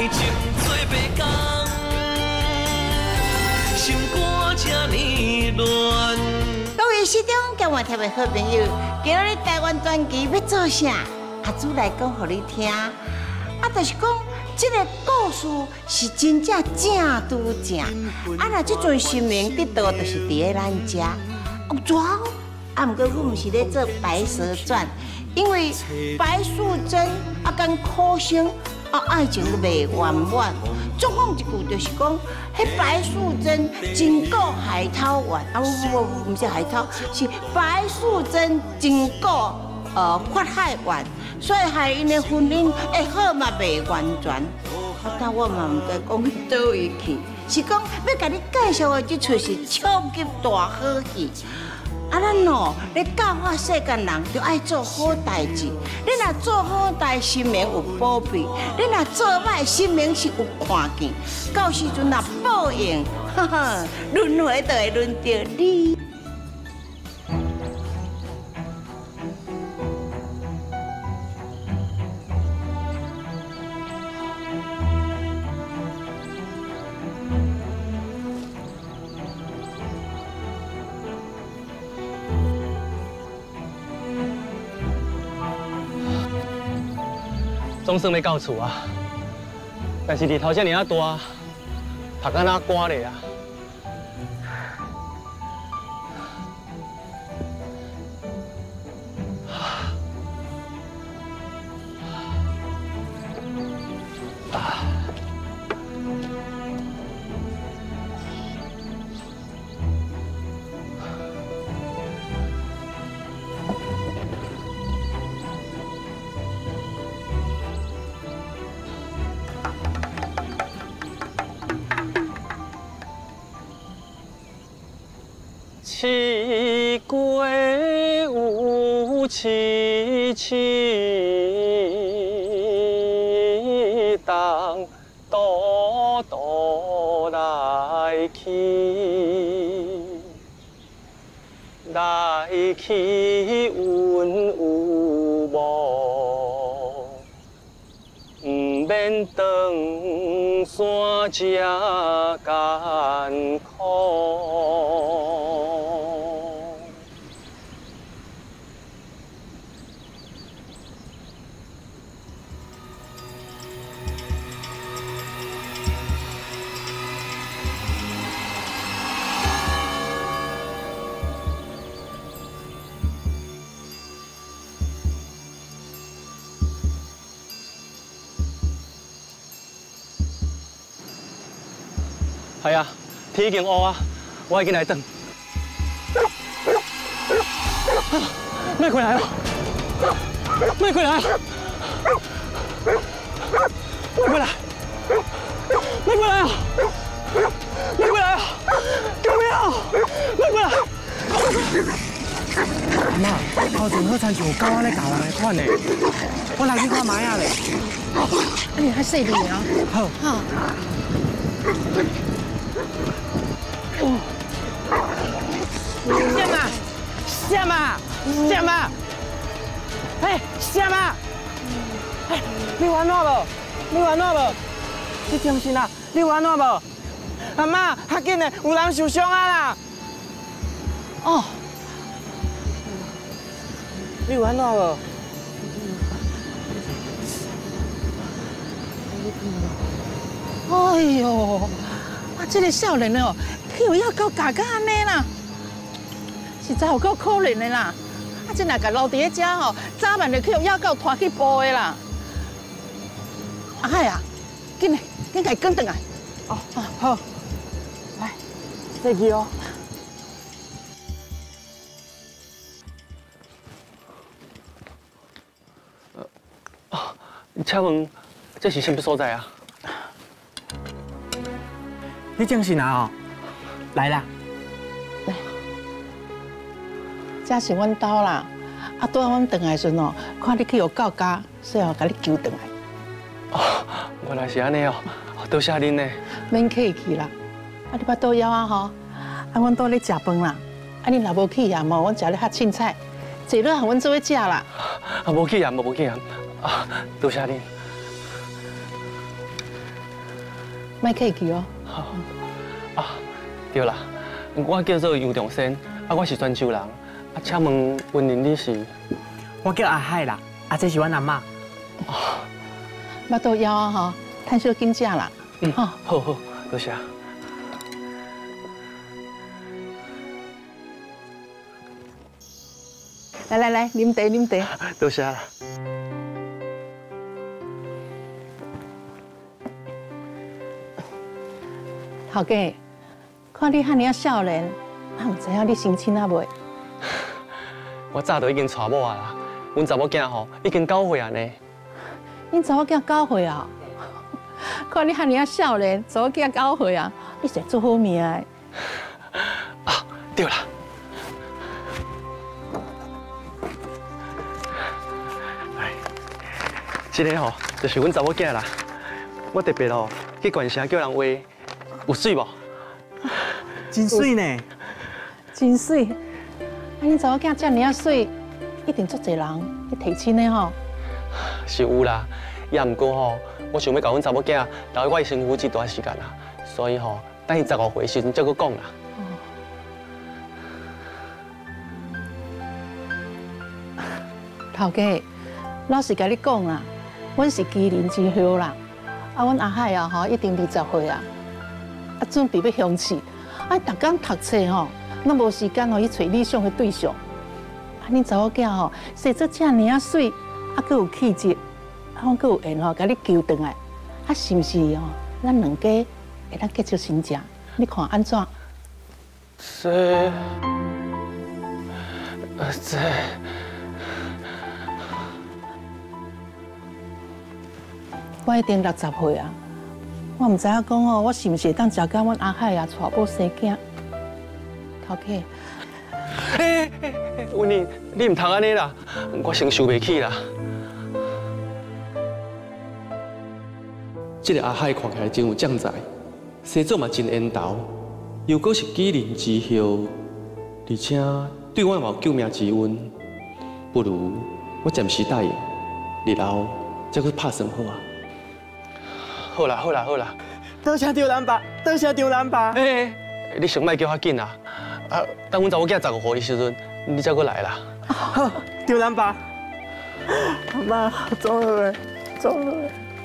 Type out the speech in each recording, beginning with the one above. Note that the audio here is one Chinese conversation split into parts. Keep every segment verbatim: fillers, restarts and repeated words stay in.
情做白工，心肝这呢乱。 各位视众、各位特别好朋友，今日台湾传奇要做啥？阿祖来讲互你听。啊，就是讲，这个故事是真正正拄正。啊，那这阵新闻得到就是伫咧咱遮。有怎？啊，毋过我毋是咧做《白蛇传》，因为白素贞啊跟柯星啊爱情未圆满。总讲一句就是讲，迄白素贞真够海涛丸啊，不不不，毋是海涛，是白素贞真够呃发海丸。所以害因的婚姻会好嘛未完全，啊，但我嘛毋该讲倒位去，是讲要甲你介绍的这出是超级大好戏。啊，咱哦，咧教化世间人，就爱做好代志。你若做好代，心灵有保庇；你若做歹，心灵是有看见。到时阵若报应，哈哈，轮回就会轮到你。 总算要到厝啊！但是日头遮尔啊大，晒到哪寒咧啊！七月有七七东，多多来去，来去温有无，毋免长山遮艰苦。系啊，天已经黑啊，我已经来等。麦回来了，麦回来了，麦回来，麦回来啊，麦回来啊，救命啊，麦回来！阿妈，头前好像就有狗仔咧咬人的款呢，我来去看卖啊咧。 啊，你还细腻啊？ 好。好。什么？什么？什么？哎，什么？哎，你有安怎无？你有安怎无？你中心啊？你有安怎无？阿妈，较紧的，有人受伤啊啦！哦，你有安怎无？ 哎呦，啊，这个少年哦，去有要到家家安尼啦，实在有够可怜的啦。啊，真若甲留伫咧遮吼，早晚就去有要到拖去捕的啦。阿海啊，紧嘞，紧甲伊赶转来。哦，好，来，再去哦。 呃，啊，请问这是什么所在啊？你正是哪哦？来啦， 来，这是阮兜啦。啊，拄仔阮转来的时阵哦，看你去有到家，所以我甲你救转来。 哦，原来是安尼哦，多谢恁呢。 免客气啦。啊，你捌倒枵啊吼？啊，阮倒咧食饭啦。啊，你若无去也无，阮食咧较凊彩，坐落和阮做伙食啦。 啊，无去也无无去也，啊，多谢恁。 卖客气哦。 好啊，对啦，我叫做杨长生，啊，我是泉州人，啊，请问温玲你是？ 我叫阿海啦，啊，这是阮阿嬷。 哦， 捌倒枵啊吼，趁小紧食啦。 嗯，好，好好，多谢。 来来来，啉茶啉茶。 多谢啦。 头家，看你遐尔啊少年，啊，唔知影你成亲啊未？ 我早就已经娶某啊啦，阮查某囝吼已经九岁啊呢。 恁查某囝九岁啊？看你遐尔啊少年，查某囝九岁啊，你是做好命的。 啊，对啦。哎，这个吼就是阮查某囝啦，我特别吼去县城叫人话，有水无？ 真水呢！ 真水！啊，恁查某囝遮尔啊水，一定足侪人去提亲的吼。 是有啦，也毋过吼，我想要甲阮查某囝留喺我身躯一段时间啦，所以吼，等伊十五岁时阵再搁讲啦。 头家，老实甲你讲啦，阮是机灵之后啦，啊，阮阿海啊吼，一定二十岁啊，啊，准备要相试，啊，逐工读册吼，拢无时间吼去找理想的对象。啊，恁查某囝吼，生做遮尔啊水，啊，佮有气质，啊，我佮有缘吼，甲你求回来，啊，是毋是哦？咱两家会当结出亲情，你看安怎？ 这，呃，这。 我一定六十岁啊！我唔知影讲哦，我是毋是会当交到阮阿海啊，娶某生囝？头家， 嘿，温妮，你唔通安尼啦，我承受袂起啦。这个阿海看起来真有将才，生做嘛真缘投，又搁是机灵之后，而且对我嘛有救命之恩，不如我暂时答应，日后再去拍算好啊。好啦好啦好啦， 多谢张兰爸，多谢张兰爸。 诶，你上莫叫遐紧啦，啊，等阮查某囝十五岁的时阵，你再过来啦。 好，张兰爸。阿妈，走了，走了。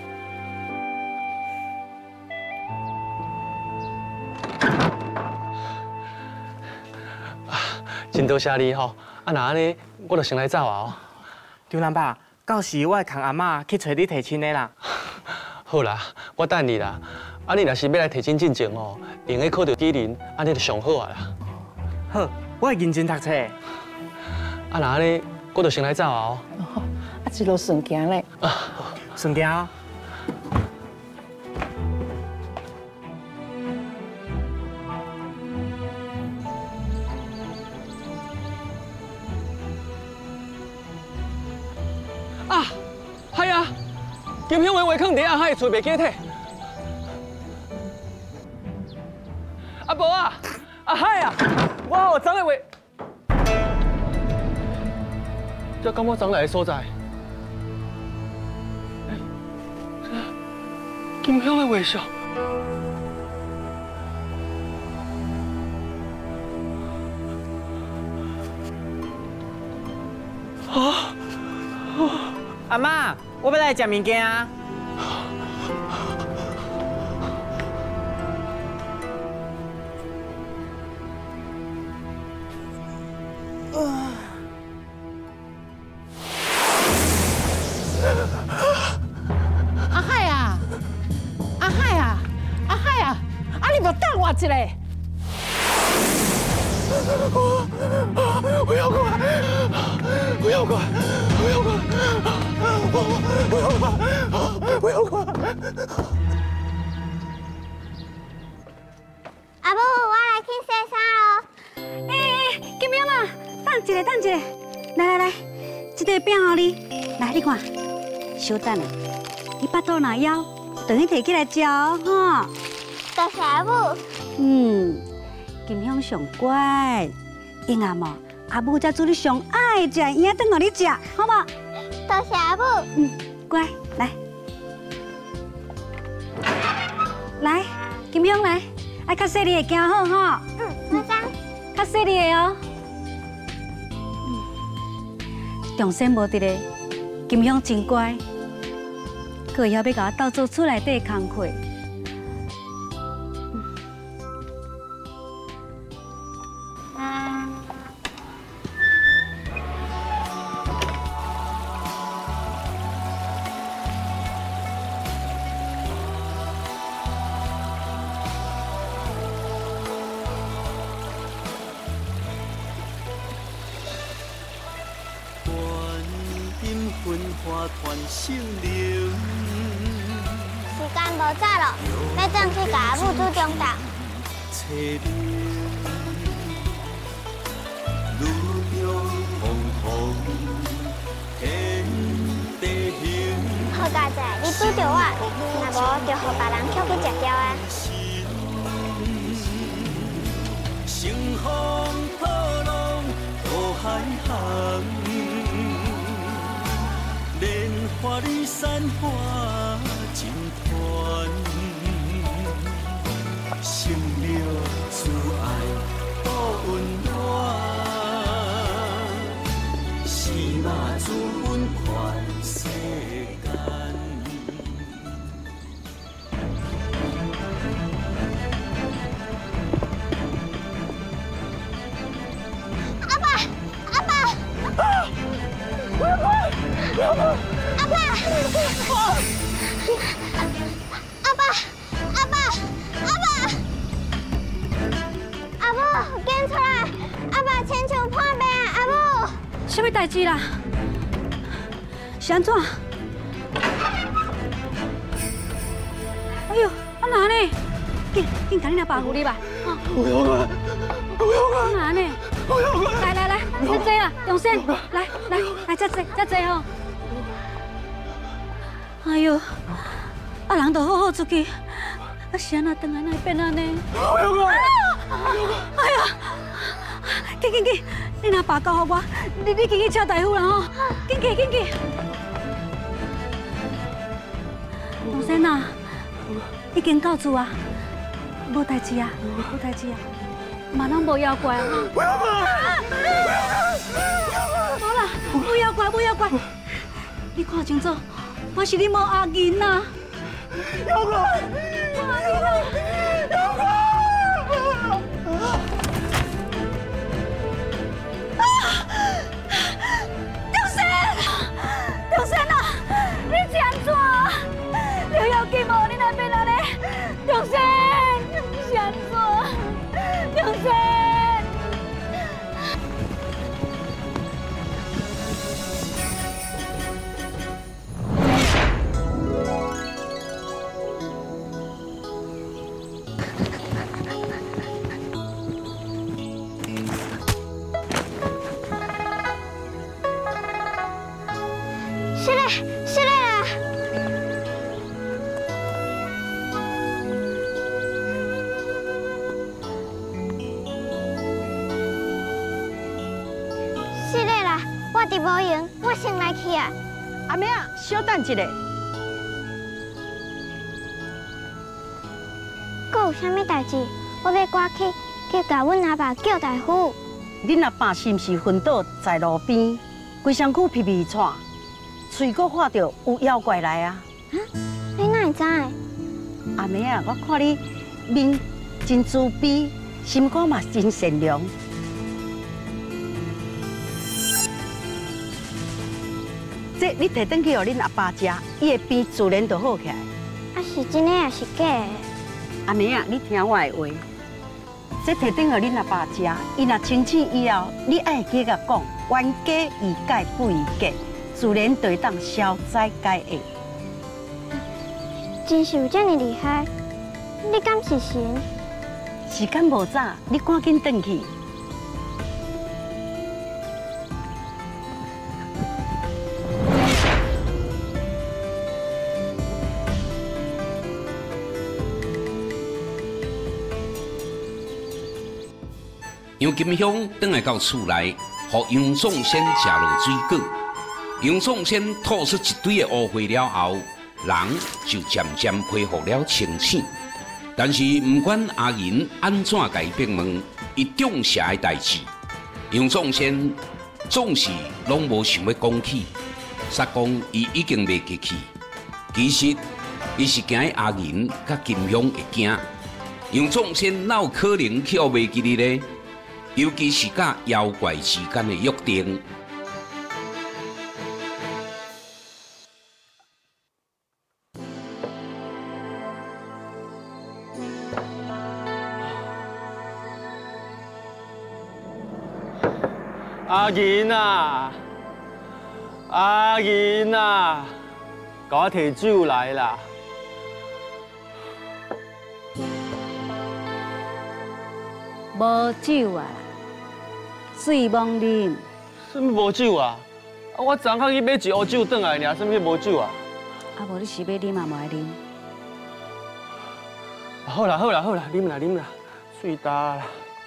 啊，真多谢你吼，啊那安尼，我就先来走啊哦。张兰爸，到时我会扛阿妈去找你提亲的啦。好啦，我等你啦。啊，你若是要来提亲进前哦，用个考到机灵，安尼就上好啊啦。好，我会认真读册。啊，那安尼，我就先来走啊哦。 啊，一路顺行咧。 啊，顺行。啊啊，系啊。金香的话放伫阿海厝袂记摕。阿伯啊，阿海啊，我有装的话，这敢我装来的所在？金香的微笑。啊！阿妈。我要来食物件啊！ 阿海啊，阿海啊，阿海啊，啊你莫等我一下！ 不要过来！不要过来！不要过来！不要过来！不要过来！ 阿母，我来去洗衫咯。哎哎，金明啊，等一下，等一下，来来来，这个饼给你，来你看，稍等下，你巴肚若枵，等你摕起来食哦，哈。多谢阿母。嗯，金香上乖，英阿嬷，阿母才煮你上爱食的圆蛋，给你食，好无？多谢阿母。嗯，乖，来。 来，金香来，爱较细腻的行好吼。 嗯，我知。 较细腻的哦。重生无伫咧，金香真乖，佮以后要甲我斗做厝内底工课。 分花团成灵。 时间无早咯，要转去甲母煮中昼。 找你，路中风风天地行。 好佳哉，你拄着我，若无就互别人捡去食掉啊。 乘风破浪渡海航，莲花里散花真团，生命自爱多温暖，是嘛自阮全世间。 阿爸，阿爸，阿爸，阿爸，阿爸，阿母，紧出来！阿爸亲像破病啊！阿母， 什么代志啦？是安怎？哎呦，啊哪呢？紧紧，赶紧来保护你吧！ 不要管，不要管！ 哪呢？ 不要管！ 来来来，这坐啦，永生，来来来，这坐这坐吼。哎呦，啊人都好好出去，啊是安那转来那变安尼？ 不要管！ 哎呀，紧紧紧，你若爸交互我，你你紧去请大夫啦吼，紧去紧去。永生啊，已经到厝啊，无代志啊，无代志啊。嘛，拢无妖怪哈！ 不要管！ 无啦，不要怪，不要怪。你看清楚，我是你某阿银呐。 妖怪！ 阿银啊！ 妖怪！ 啊！刘生，刘生啊，你是安怎？你要紧无？你那边哪里？刘生，是安怎？永生， 是嘞，是嘞啦。我伫无用，我先来去啊！ 阿妹啊，稍等一下。 阁有啥物代志？我要赶去，去甲阮阿爸叫大夫。 恁阿爸是毋是昏倒在路边，规身躯皮皮喘，喙阁喊着有妖怪来啊？ 啊？你哪会知？ 阿妹啊，我看你面真慈悲，心肝嘛真善良。这你摕转去互恁阿爸食，伊的病自然就好起来。 啊，是真的还是假的？ 阿妹啊，你听我的话，这摕转互恁阿爸食，伊若清醒以后，你爱记甲讲，冤家宜解不宜结，自然就会当消灾解厄。 真是有这么厉害？你敢是神？ 时间无早，你赶紧转去。 杨金香转来到厝内，互杨仲先食落水果。杨仲先吐出一堆的污秽了后，人就渐渐恢复了清醒。 但是不管阿银安怎改变问，伊种下的代志，杨仲先总是拢无想要讲起，煞讲伊已经袂记起。其实伊是惊阿银甲金香会惊。杨仲先哪有可能去袂记哩呢？尤其是甲妖怪之间的约定。 阿銀啊，阿銀啊，給我提酒來啦！ 無酒啊，水茫啉。 什麼無酒啊？啊，我昨昏去買一壺酒轉來爾，什麼無酒啊？ 啊，無你是要啉嘛，無愛啉。 好啦好啦好啦，啉啦啉啦，水大啦。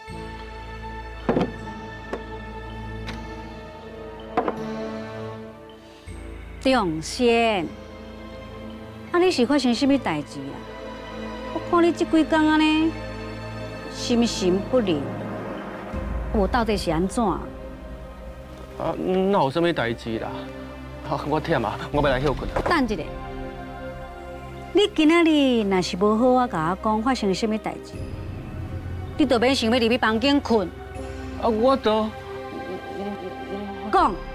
仲先，啊，你是發生什麼代志啊？我看你這幾天安尼，心神不寧，無到底是安怎？啊， 哪有什麼代志啦？好，我忝啊，我要來休困。 等一下，你今仔日若是無好啊，甲我講發生什麼代志，你就免想要入去房間困。 啊，我都講。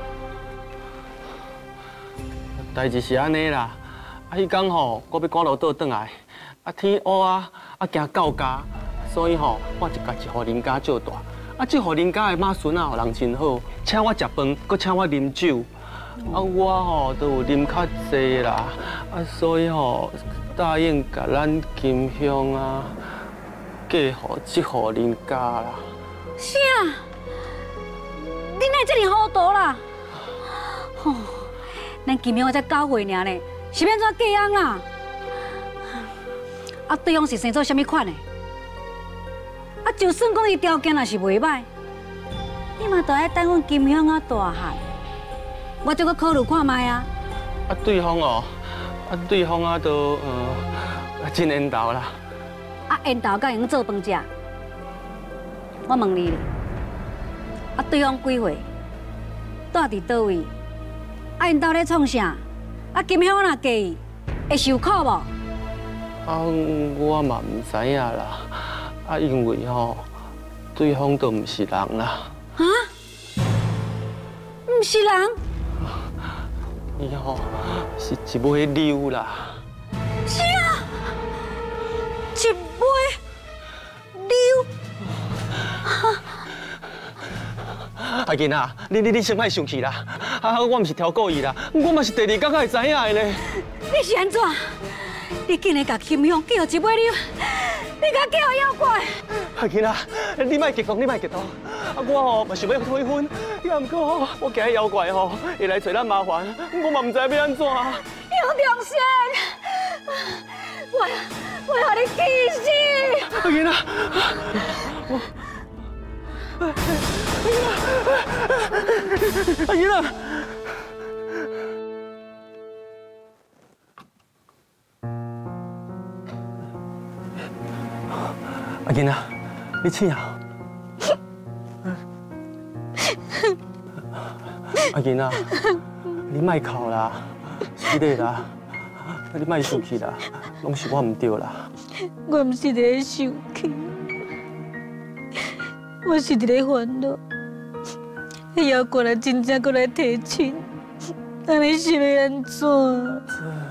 代志是安尼啦，啊，迄天吼，我要趕路倒轉來，啊，天黑啊，啊，驚到家，所以吼，我就家一戶鄰家借大，啊，這戶鄰家的馬孫啊，人真好，請我食飯，佮請我啉酒，啊，我吼都有啉較濟啦，啊，所以吼答應甲咱金香啊，嫁予這戶鄰家啦。 啥？你哪會這麼糊塗啦？吼！咱金香才九歲爾呢，是要怎嫁人啊？啊，對方是生做啥物款的？啊，就算講伊條件若是袂歹，你嘛都愛等阮金香啊大漢，我再去考慮看覓啊。 啊，對方哦，啊，對方啊都呃真緣投啦。 啊，緣投甲用做飯食？我問你咧，啊，對方幾歲？住佇倒位？啊，因兜咧創啥？啊，金香若嫁伊，會受苦無？ 啊，我嘛唔知影啦。啊，因為吼，對方都唔是人啦。 啊？唔是人？ 伊吼是一尾溜啦。 是啊，一尾溜。 阿囡啊，你你你先莫生氣啦！啊，我唔是挑故意啦，我嘛是第二天才會知影的咧。 你是安怎？你竟然甲金香叫一尾溜，你甲叫妖怪！ 阿囡啊，你莫激動，你莫激動。啊，我吼嘛想要退婚，也毋過吼，我驚妖怪吼會來找咱麻煩，我嘛唔知要安怎。 楊仲先，我我要你記死！ 阿囡啊，我。阿姨啊！阿囡啊，你醒啊？阿囡啊，你莫哭啦，是的啦，你莫生氣啦，攏是我唔對啦。 我唔是在生氣。我是伫咧煩惱，迄妖怪若真正过来提亲，安尼是要安怎？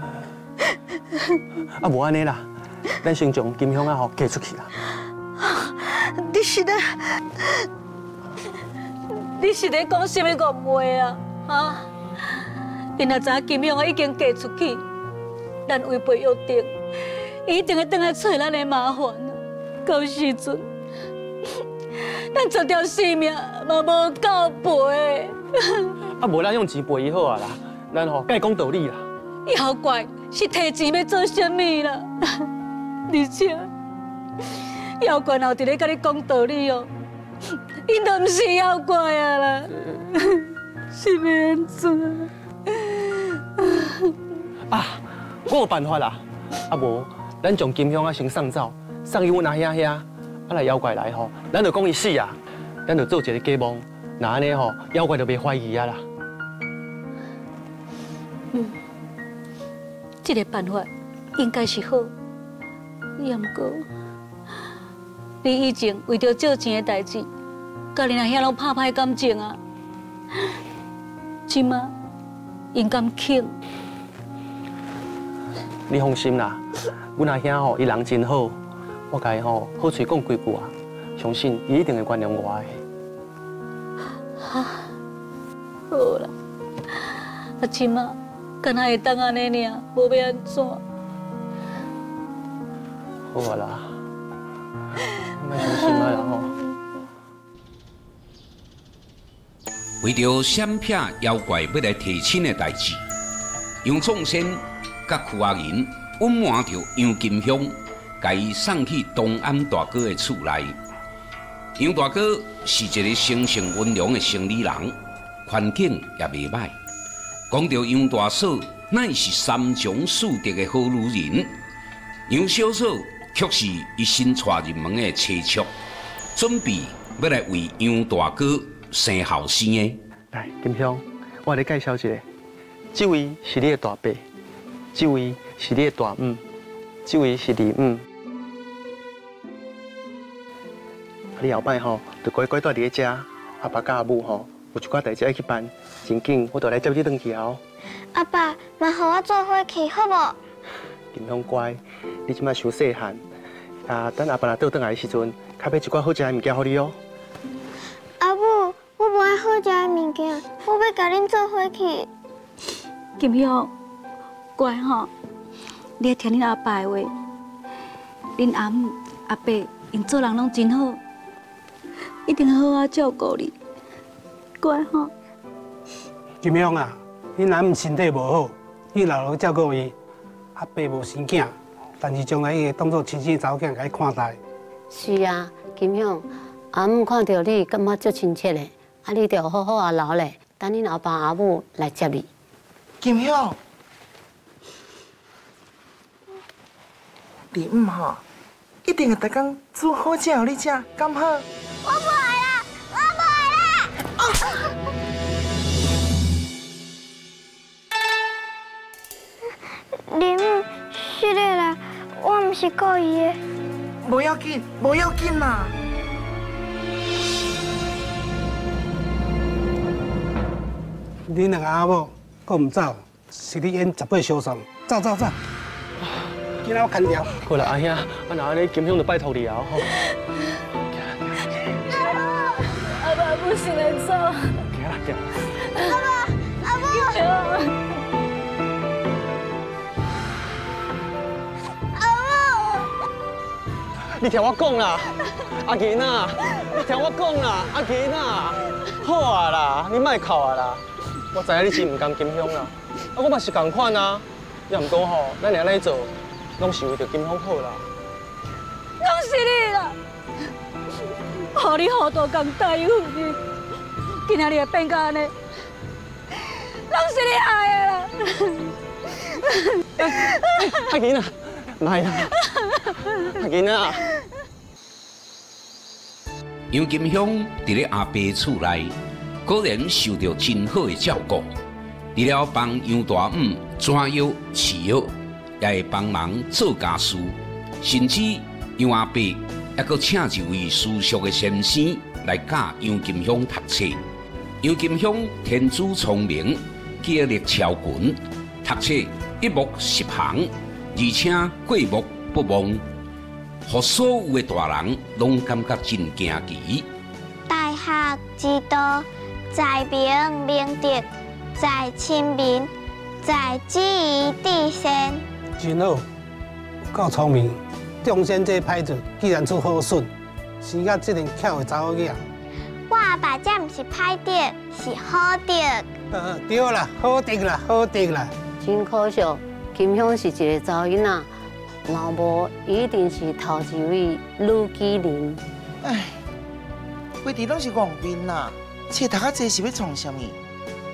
啊，无安尼啦，咱先将金香啊吼嫁出去啦。 你是咧，你是咧讲什么误话啊？啊！因若知影金香啊已经嫁出去，咱违背约定，伊一定会倒来找咱的麻烦啊！到时阵。咱这条性命嘛无够赔。 啊，无咱用钱赔伊好啊啦，咱吼该讲道理啦。 妖怪是提钱要做什么啦？而且妖怪若有伫咧甲你讲道理哦，因都唔是妖怪啊啦，是要安怎？ 啊，我有办法啦。啊无， 咱将金香啊先送走，送去阮阿兄遐，啊来妖怪来吼，咱就讲伊死啊，咱就做一个假梦，那安尼吼，妖怪就袂怀疑啊啦。 嗯，这个办法应该是好，也毋过，你以前为着借钱的代志，甲恁阿兄拢拍歹感情啊，即马应该肯。 你放心啦，阮阿兄吼，伊人真好，我甲伊吼好嘴讲几句啊，相信伊一定会原谅我的。 哈，好啦，啊，即马敢若会当安尼尔，无要安怎？ 好啊啦，莫伤心啊啦吼。 为着闪避妖怪要来提亲的代志，杨仲先甲屈阿银隐瞒着杨金香，甲伊送去东安大哥的厝内。杨大哥是一个生性温良的生理人，环境也袂歹。讲到杨大嫂乃是三从四德的好女人，杨小嫂却是一心娶入门的妻妾，准备要来为杨大哥生后生的。 来，金香，我来介绍一下，这位是你的大伯，这位是你的大姆，这位是二姆。你后摆吼，就乖乖住伫咧遮，阿爸甲阿母吼，有一寡代志要去办，真紧，我就来接你转去啊。 阿爸，嘛互我做伙去好无？ 金香乖，你即摆伤细汉，啊，等阿爸若倒转来的时阵，较买一寡好食的物件互你哦。 阿母，我无爱好食的物件，我要甲恁做伙去。 金香，乖吼，你要听恁阿爸的话，恁阿母、阿伯因做人拢真好，一定好好照顾你，乖吼。 金香啊，恁阿母身体无好，你老老照顾伊。阿伯无生囝，但是将来伊会当作亲生查某囝甲伊看待。 是啊，金香，阿母看到你感觉足亲切的，啊，你着好好啊留咧，等恁阿爸阿母来接你。 金香，你唔吼，一定会逐工煮好食互你食，敢好？ 我不来啦，我不来啦！哦林母，是的啦，我唔是故意的。 无要紧，无要紧啦。 恁两个阿某搁唔走，是你演十八相送，走走走，今仔我牵条。 好啦，阿兄，啊那安尼金香就拜托你啊吼。 阿爸不行了，走。 行啦，行。 阿爸，阿母。 你听我讲啦，阿囡啊，你听我讲啦，阿囡啊，好啊啦，你莫哭啊啦。我知影你是唔甘金香啦，啊我嘛是同款啊。也毋过吼，咱安尼做，拢是为着金香好啦。 拢是你啦，互你好多工答应你，今仔日会变到安尼，拢是你害的啦。 阿囡啊，来啦。阿囡啊， 杨金香伫咧阿伯厝内，果然受到真好的照顾。除了帮杨大姆抓药饲药，也会帮忙做家事，甚至杨阿伯还阁请一位私塾的先生来教杨金香读册。杨金香天资聪明，记忆力超群，读册一目十行，而且过目不忘。互所有的大人拢感觉真惊奇。 大学之道，在明明德，在亲民，在知宜地先。 真好，够聪明。中仙这歹子既然出好笋，生甲这个巧的查某囝。 我阿爸这毋是歹德，是好德。 呃，对啦，好德啦，好德啦。 真可惜，金香是一个查某囡仔。老母一定是头一位女技能。 唉，规地拢是戆面啦，册读较济是要创啥物？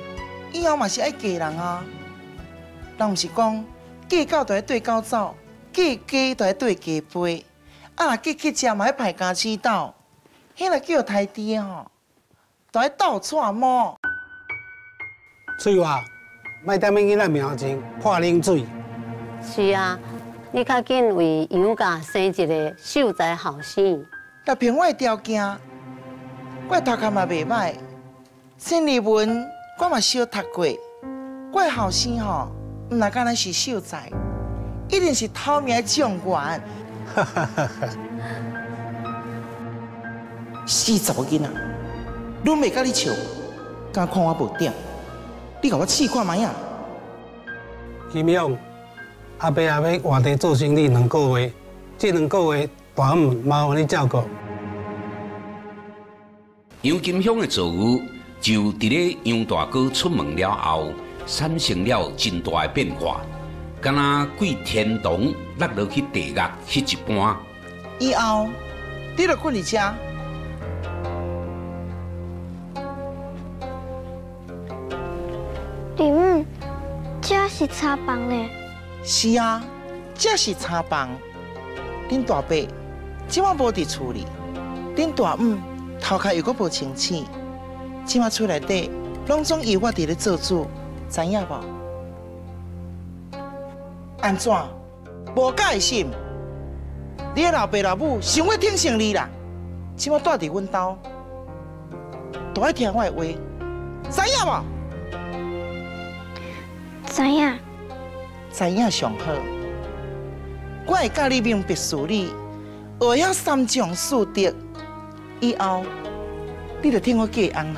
以后嘛是爱嫁人啊，人毋是讲嫁狗就要对狗走， 嫁鸡就要对鸡飞，啊，若嫁去食嘛要派家己斗，迄若叫太低吼，就要斗串毛。 翠华，莫踮囡仔面前泼冷水。 是啊，你较紧为杨家生一个秀才后生。 若凭我的条件，我的头壳嘛袂歹，新理文我嘛小读过，我的后生吼，毋若敢若是秀才，一定是头名的状元。哈哈哈哈！死查某囡仔，拢袂甲你笑，敢看我无点？你甲我试看卖啊！ 金勇，阿伯也要换地做生意两个月，这两个月大姆麻烦你照顾。 杨金香的作为，就伫咧杨大哥出门了后，产生了真大的变化，敢若贵天堂落落去地狱迄一般。 以后，你著困伫遮。 林姆，这是茶房呢。 是啊，这是茶房。恁大伯即晚无伫厝里，恁大姆头壳又阁无清醒，即晚厝内底拢总由我伫咧做主，知影无？安怎？无改心？你的老爸老母想要挺胜你啦，即晚住伫阮兜，都爱听我的话，知影无？ 知影， 知影上好。我会教你明白事理，学晓三从四德，以后你就听我教翁啦。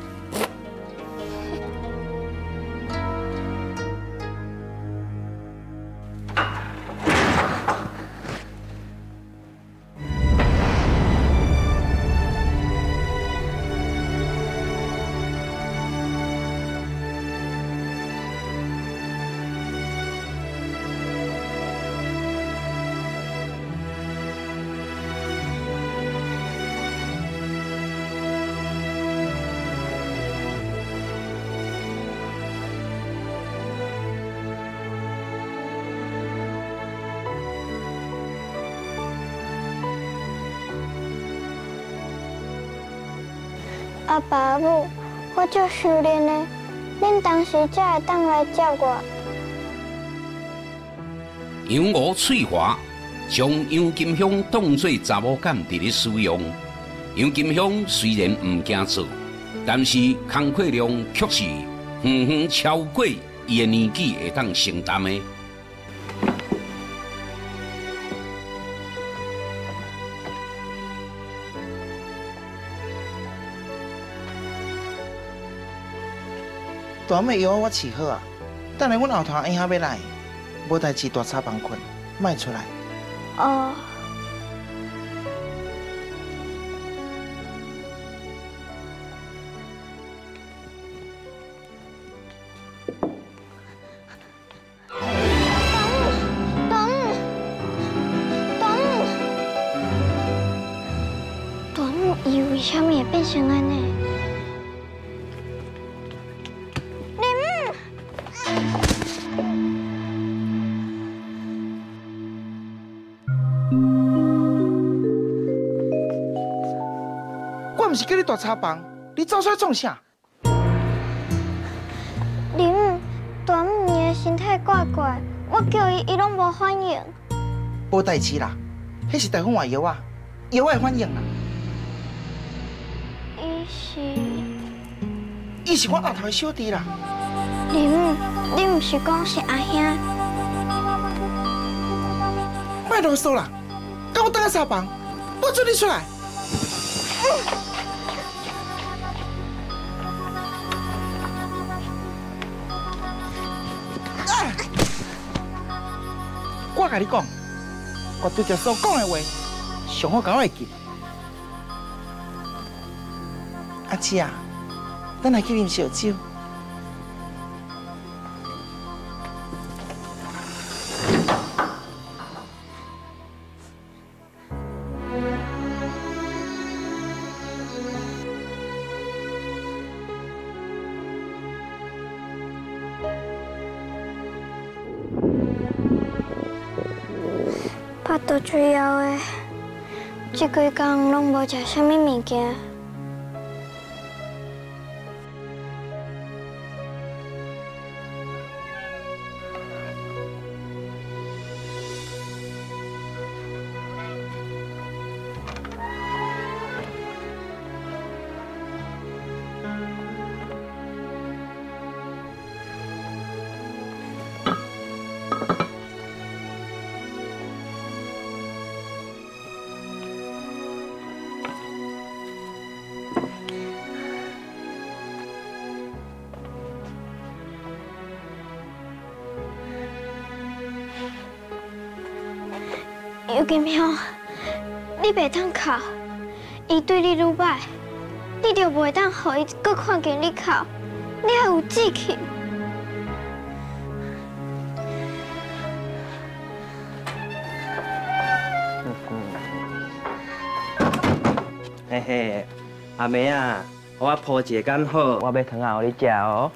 阿爸阿母，我足想念的，恁当时才会当来接我。 杨娥翠华将杨金香当作查某囝伫咧使用。杨金香虽然唔惊做，但是工作量却是远远超过伊的年纪会当承担的。 大妹药我饲好啊，等下阮后头下下要来，无代志大茶房困，卖出来。 哦。大姆，大姆，大姆，伊为什么会变成安尼？ 我毋是叫你大茶房，你走出来创啥？ 林姆，大姆伊的身体怪怪，我叫伊，伊拢无反应。 无代志啦，迄是大夫换药啊，药会反应啦。 伊是， 伊是我后头的小弟啦。 林姆，你毋是讲是阿兄？ 别啰嗦啦，跟我等下茶房，我准你出来。嗯我甲你讲，我对着所讲的话，上好甲我会记。阿姊啊，咱来去啉烧酒。 巴肚最枵的，这几天拢无食啥物物件。尤金香，你袂当哭，伊对你愈歹，你就袂当互伊搁看见你哭，你要有志气。 嘿嘿，阿妹啊，我铺一个干好，我要汤啊，互你食哦。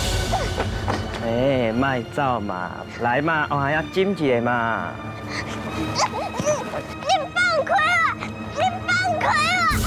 哎，莫走嘛，来嘛，我还要斟一个嘛。 你放开我！你放开我！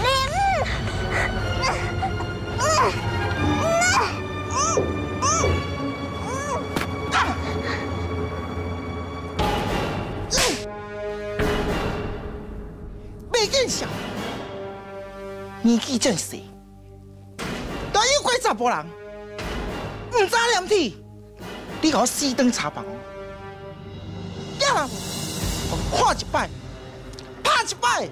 你，袂见笑，年纪真细，但有怪查甫人，唔知念天，你甲我死当查房，惊人！ 看一摆，拍一摆。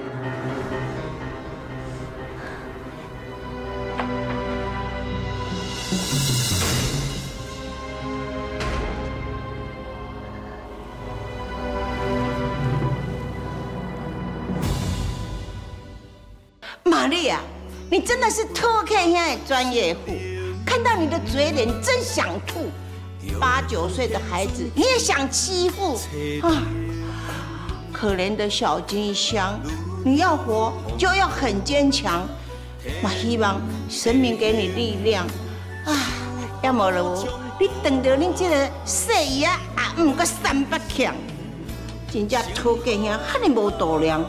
玛丽亚，你真的是偷看现在专业户，看到你的嘴脸真想吐。八九岁的孩子你也想欺负啊？ 可怜的小金香，你要活就要很坚强。我希望神明给你力量。啊，要么了，你等到你这个细爷啊，唔过三百强，真正讨家兄哈尼无度量。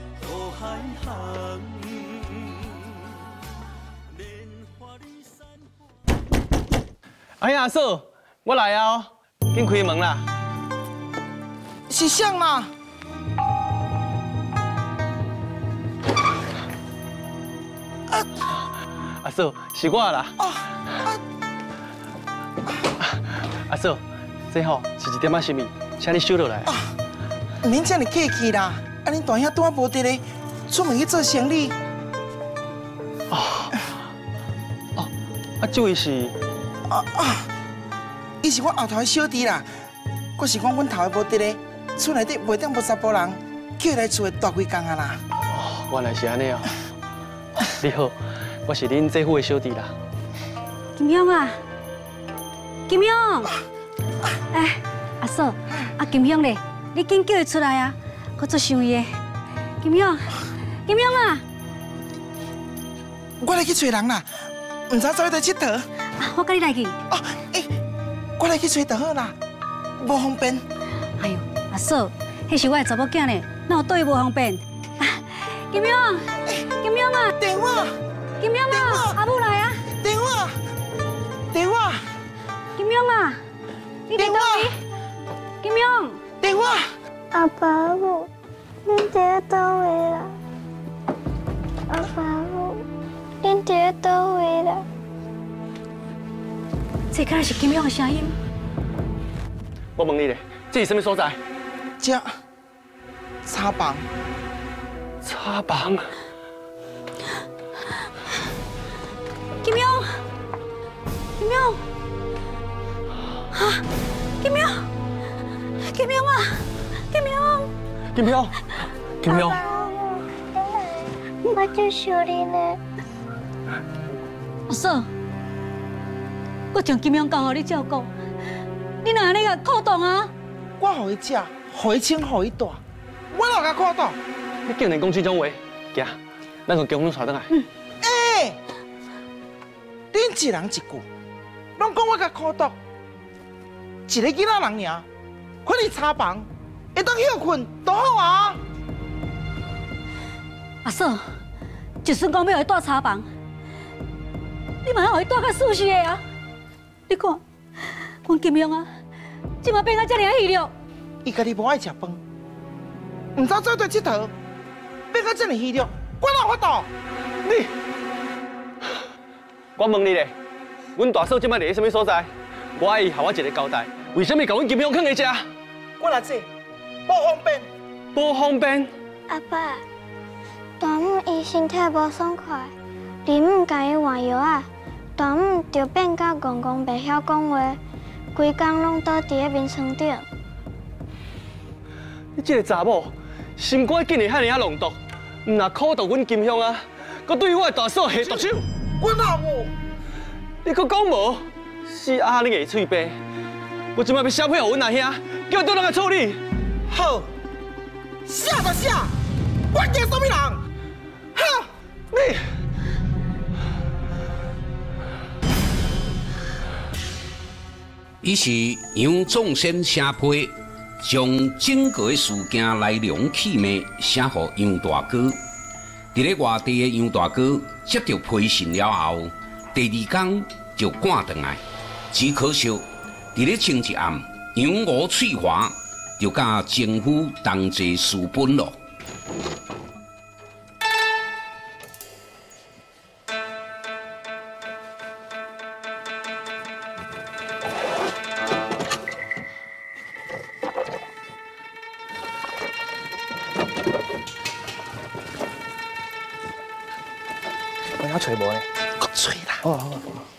哎呀，阿嫂，我来啊！紧开门啦！ 是谁嘛？ 阿嫂，是我啦。哦。阿嫂，这吼是一点仔什么，请你收落来。 免这么客气啦，啊，恁大兄拄啊无伫咧，出门去做生意。 哦。哦，啊，这位是？ 啊啊，伊是我后头的小弟啦，我是讲阮头的无伫咧，厝内底袂当无查甫人，叫伊来厝的大几工啊啦。 哦，原来是安尼哦。你好。 我是恁姐夫的小弟啦， 金香啊，金香，哎，阿嫂，啊金香咧，你紧叫伊出来啊，我做生意的。金香，金香啊， 我来去找人啦，唔知走去倒佚佗。 啊，我跟你来去。 哦，哎，我来去找就好啦，无方便。 哎呦，阿嫂，迄是我的查某囝呢，哪有对伊无方便？啊，金香，金香啊， 电话。 金香啊，阿母来啊！ 电话，电话， 金香啊，你在哪里？金香， 电话。 阿爸母，恁在倒位啦？阿爸母，恁在倒位啦？ 这可能是金香的声音。 我问你咧，这是什么所在？ 这茶房。 茶房。 金香，金香，啊，金香，金香啊，金香， 金香，金香， 我就想你呢。 阿嫂，我将金香交予你照顾，你哪安尼个苦动啊？ 我互伊食，互伊穿，互伊大，我哪甲苦动？ 你竟然讲这种话，行，咱从公园带倒来。 哎。 恁一人一句，拢讲我甲苦毒，一个囡仔人尔，看你茶房， 会当休困多好啊！ 阿嫂，就算讲要去住茶房，你嘛要互伊住较舒适的啊！你看，阮金庸啊，即马变到遮尔虚弱， 伊家己无爱食饭，唔走做对佚佗，变到遮尔虚弱，我哪有法度？ 你，我问你咧，阮大嫂即摆伫什么所在？我爱伊互我一个交代，为什么甲阮金庸囥在遮？ 我来这，不方便。 不方便。 阿爸，大姆伊身体无爽快，二姆甲伊换药啊，大姆就变甲戆戆袂晓讲话，规工拢倒伫咧眠床顶。 你这个查某，心肝竟然遐尔啊弄毒，唔若苦毒阮金香啊，佮对我的大嫂下毒手。 我哪有？ 你佮讲无？死阿玲的嘴巴，我即摆要写批互阮阿兄，叫伊倒来甲处理。 好，写就写，我惊什么人？好， 你。 伊是杨仲先写批，将整个的事件来龙去脉写予杨大哥。伫咧外地的杨大哥接到批信了后，第二天就赶回来。只可惜，伫咧前一暗，杨五翠华就甲政府同齐私奔了。 我要找无呢？ 我找啦。 哦好。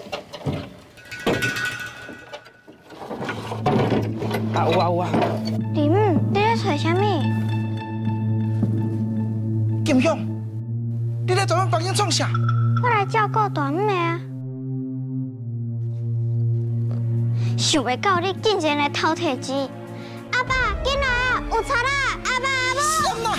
啊有啊有啊。 二姆，你咧找啥物？ 金香，你咧专门帮人创啥？ 我来照顾大姆的啊。想袂到你竟然来偷摕钱！阿爸，紧来啊，有贼啦！阿爸阿母。 什么？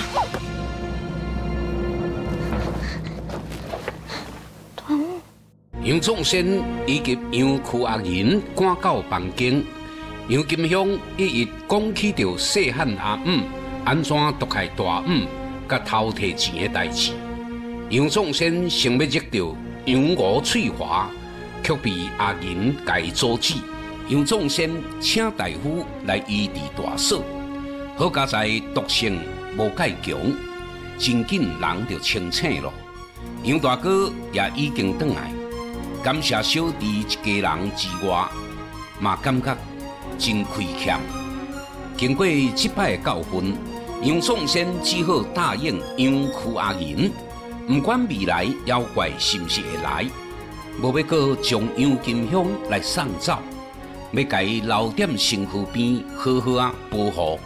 大姆。 杨仲先以及杨区阿仁赶到房间，杨金香一一讲起着细汉阿姆安怎毒害大姆，甲偷摕钱的代志。杨仲先想要惹到杨五翠华，却被阿仁甲伊阻止。杨仲先请大夫来医治大嫂，好佳在毒性无介强，真紧人就清醒了。杨大哥也已经转来，感谢小弟一家人之外，嘛感觉真亏欠。经过这摆的教训，杨仲先只好答应杨区阿仁，不管未来妖怪是不是会来，无要搁将杨金香来送走，要甲伊留踮身躯边，好好啊保护。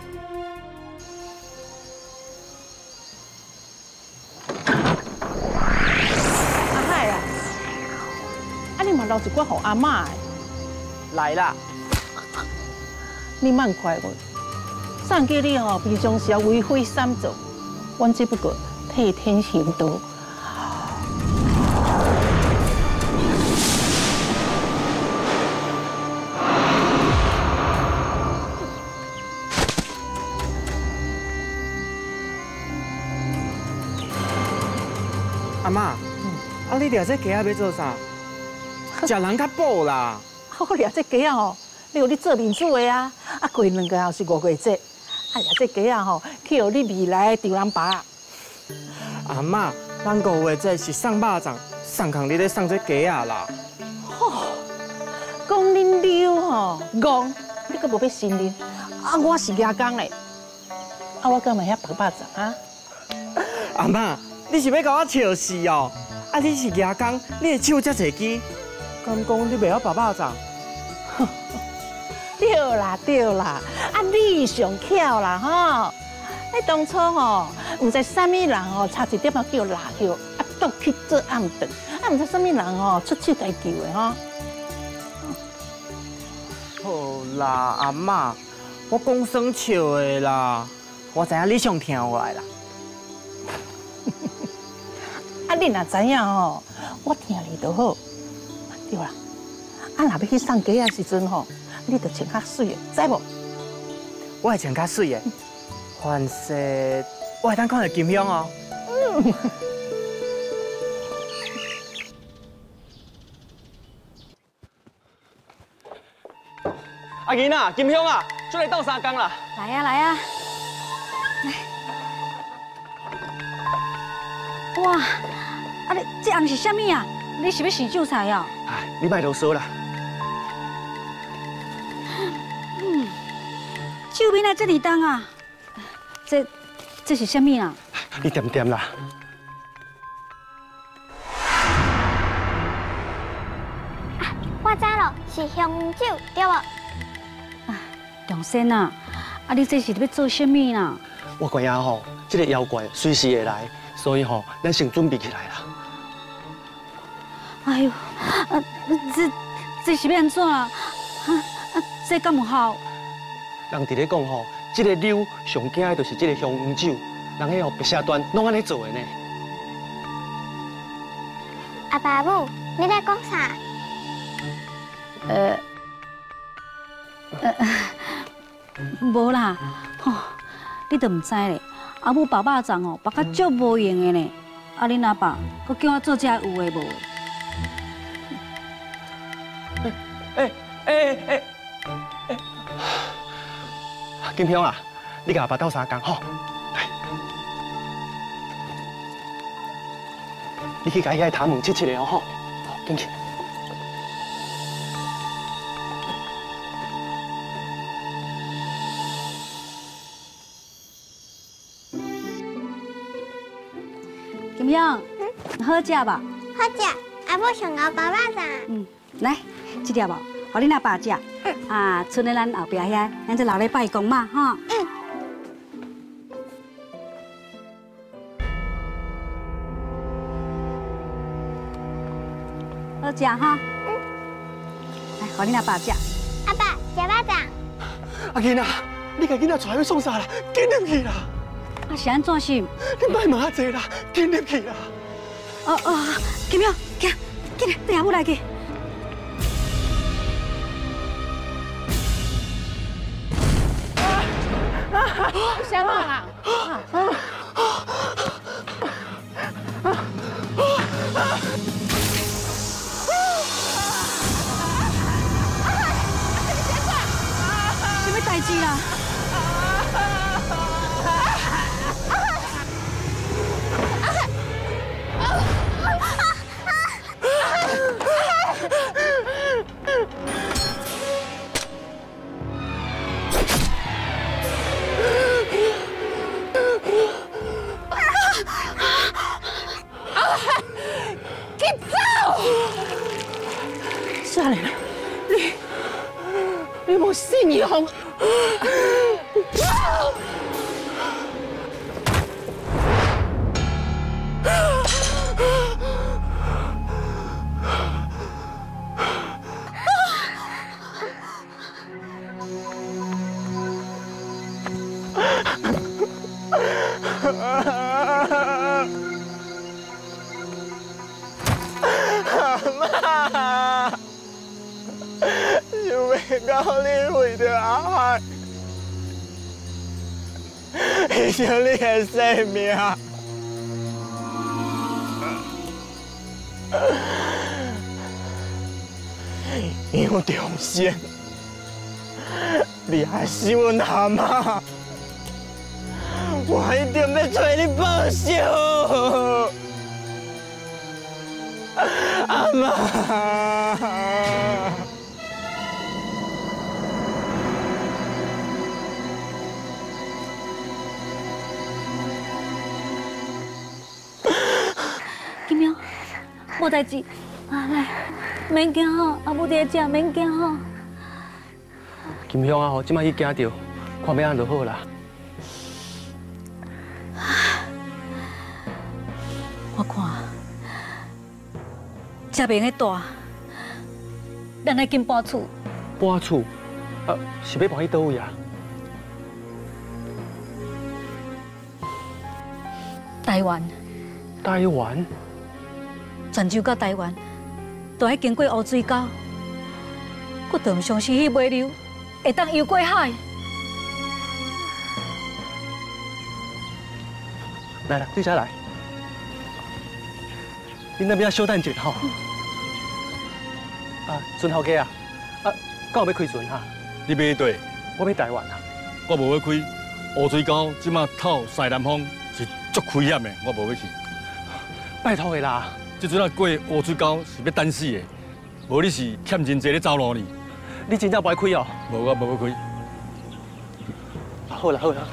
阿海啊，啊你嘛留一寡互阿嬷的，来啦，你莫怪我，送叫你吼平常时为非三做，阮只不过替天行道。 阿妈，啊你掠这鸡仔要做啥？食人较补啦。 我掠这鸡仔吼，你有你做面子的啊，啊过两个后是五月节，啊掠这鸡仔吼，去予你未来的丈人爸。 阿妈，咱五月节是送肉粽，送空你咧送这鸡仔啦。 吼，讲恁溜吼，戆，你阁无要信任？啊我是牙工嘞，啊我敢会遐白肉粽啊？ 阿妈。你是要甲我笑死哦？啊，你是牙工，你的手遮侪机，敢讲你袂晓拔肉粽？ 对啦对啦，啊你上巧啦吼！迄当初吼，毋知啥物人吼，差一点仔叫辣椒，啊倒去做暗顿，啊毋知啥物人吼出手来救的吼。 好啦，阿妈，我讲算笑的啦，我知影你想听我的啦。 啊，你若知影吼，我听你就好，对啦。啊，若要去送鸡仔时阵吼，你着穿较水的，知无？ 我会穿较水的， 反正我会当看到金香哦。嗯。 阿囡啊，金香啊，出来斗三工啦！ 来呀、啊、来呀、啊！来。哇，啊你这红是啥物啊？你是要洗酒菜啊？ 哎，你莫啰嗦啦。 嗯，酒面来这里当啊？这这是啥物啊？ 你点点啦。 啊，我知咯，是香酒对无？ 长生啊，啊你这是要做啥物啦？ 我知影吼，这个妖怪随时会来，所以吼，咱先准备起来啦。 哎呦，啊这这是要安怎啊？啊啊，这敢有效？ 人伫咧讲吼，这个瘤上惊的就是这个香黄酒，人迄吼白社团拢安尼做的呢。 阿爸母，你在讲啥？ 呃，呃，无啦，吼，你都唔知咧。阿母包肉粽吼，包甲足无用的呢。啊，恁阿爸佮叫我做遮有诶无？ 哎哎哎哎！金香啊，你甲阿爸斗相共吼，来，你去甲伊个头毛切切个哦吼，紧去。 金香，好食吧？ 好食，阿母上熬包肉粽。 嗯，来，这条无，互恁阿爸食。啊，剩咧咱后壁遐，咱就留咧拜公嘛，哈。嗯。好食哈。嗯。来，互恁阿爸食。 阿爸，食肉粽。 阿囡仔，你甲囡仔带去创啥啦？紧入去啦！ 啊，是安怎是？ 你莫骂济啦，紧入去啦！ 哦哦，金香，行，紧来，带阿母来去。 啥嘛啦？ 什么代志啦？ 少年，你你无信用。 到你为着阿海，牺牲你的生命，杨长生，你还是阮阿妈，我一定要找你报仇，阿妈。 无代志，啊来，免惊吼，阿母伫遮，免惊吼。 金香啊，吼，即摆去惊着，看要安就好啦。 我看，这边个大，咱来紧搬厝。 搬厝？啊，是要搬去倒位啊？ 台湾。 台湾？ 泉州到台湾，都要经过乌水沟，我都唔相信迄尾流会当游过海。 来来，对下来。你那边小等一下吼。啊，船头家啊，啊，敢有要开船哈？ 你要对？ 我要台湾啊。 我无要开。乌水沟即马透西南风是足危险的，我无要去。 拜托的啦。 即阵啊过乌水沟是要等死的，无你是欠真济咧走路呢。 你真正不爱开哦？ 无，我无要开。 好啦好啦。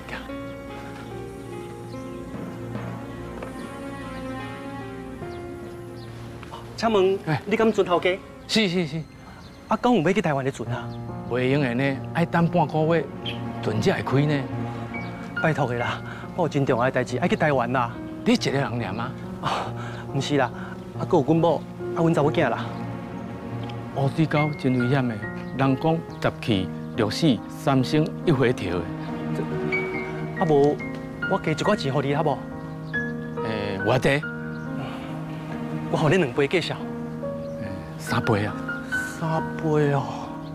请问，你敢船头家？ 是是是。 啊，敢有要去台湾的船啊？ 袂用的呢，爱等半个月，船才会开呢。 拜托的啦，我有真重要的代志爱去台湾啦。 你一个人念啊？ 啊，唔是啦，啊，搁有阮某，啊，阮查某囝啦。 乌水沟真危险的，人讲十去六死，三生一回跳的。 啊无，我加一寡钱互你好无？ 诶，偌济？ 我互你两杯介绍， 三杯啊， 三杯哦。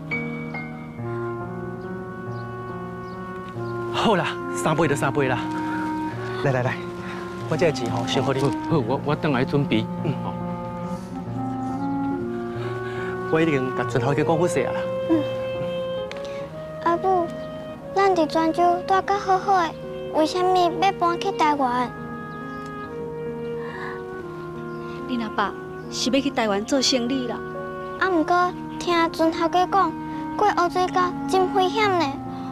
好啦，三杯就三杯啦。来来来，我这钱吼，先互你。 好，我我等来准备。嗯，好。 我已经甲船头家讲好势啊啦。 嗯。阿母，咱伫泉州住甲好好的，为什么要搬去台湾？ 恁阿爸是要去台湾做生意啦。 啊，毋过听船头家讲，过乌水沟真危险呢。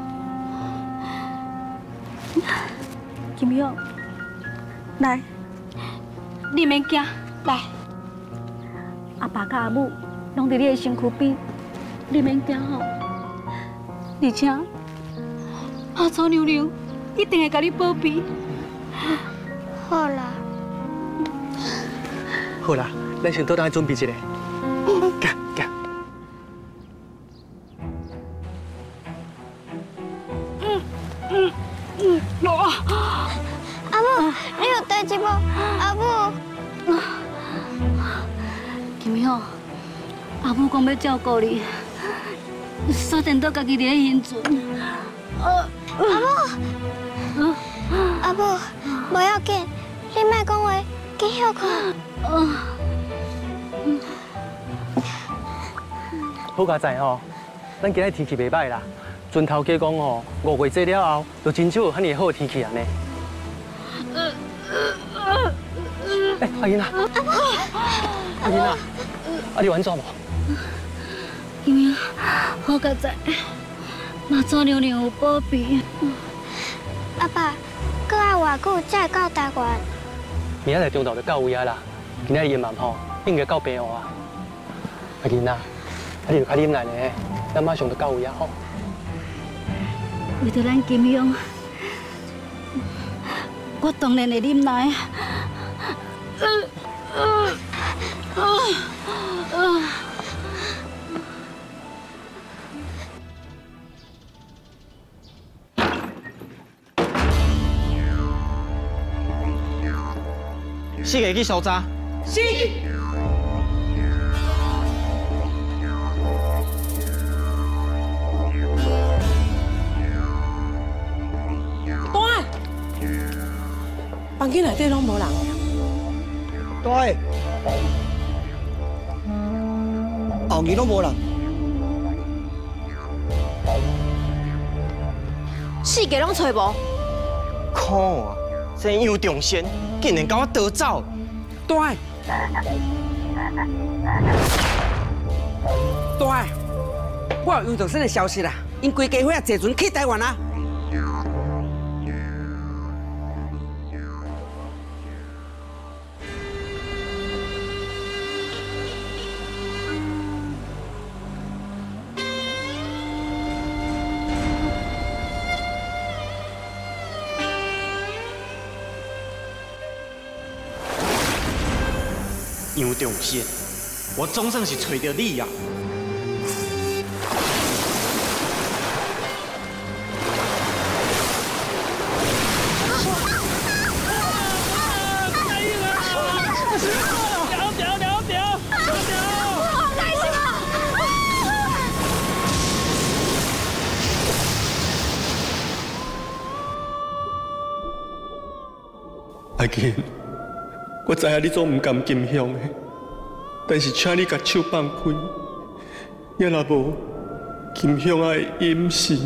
金勇，来，你免惊，来，阿爸甲阿母拢伫你的身躯边，你免惊吼。而且，阿祖娘娘一定会甲你保庇。 好啦。 好啦，咱先倒当准备一下。行行。 嗯嗯嗯，阿母，你有代志无？阿母， 金勇，阿母讲要照顾你，锁定到家己伫咧行船。 阿母，阿母，无要紧，你莫讲话，继续看。 好佳哉吼，咱今日天气袂歹啦。船头家讲吼，五月节了后，就真少有遐尼好天气安尼。哎，阿英啊，阿英啊，啊你完怎无？ 因为好佳哉，妈祖娘娘有保庇。 阿爸，搁爱偌久才会到台湾？ 明仔日中昼就到位啊啦。 今仔夜晚吼，应该到平湖啊。阿囡仔，啊你就较忍耐呢，咱马上就到位啊吼。 为着咱金勇，我当然会忍耐。 四个去搜查。 是。大，房间内底拢无人。 大，后面拢无人。 四个拢找无。 看啊，真有重仙，竟然甲我逃走。 大。 大，我有杨德生的消息啦，因规家伙啊坐船去台湾啊。 杨重仙，我总算是找到你呀！ 阿金，我知影你总唔甘金香的，但是请你把手放开，也若无金香的隐士。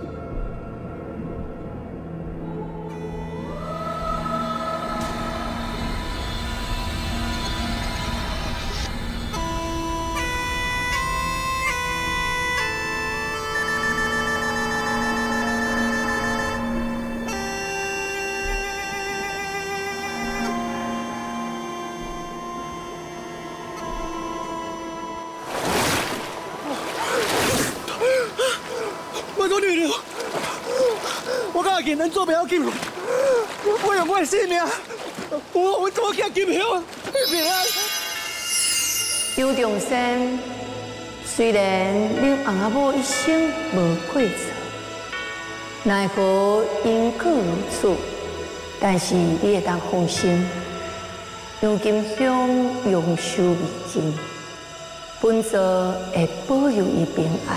咱做不要紧，我用我的性命，我我怎么叫金香平安？ 邱仲生，虽然恁翁仔某一生无过错，奈何因果如此，但是你会当放心，杨金香永寿未尽，本座会保佑伊平安。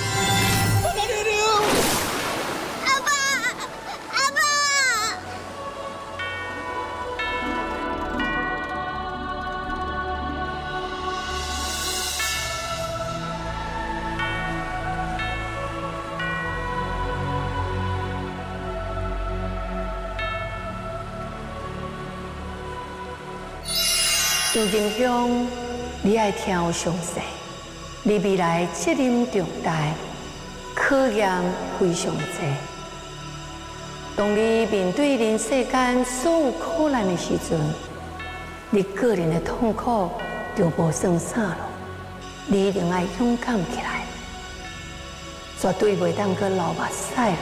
杨金香，你爱听我详细。你未来责任重大，考验非常多。当你面对人世间所有苦难的时阵，你个人的痛苦就无算啥了。你一定要勇敢起来，绝对袂当搁流目屎了。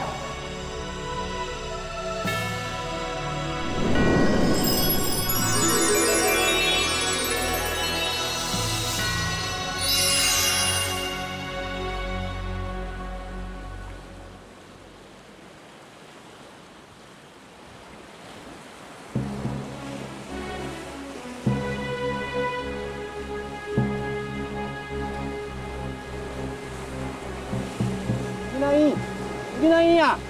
林阿姨，林阿姨啊！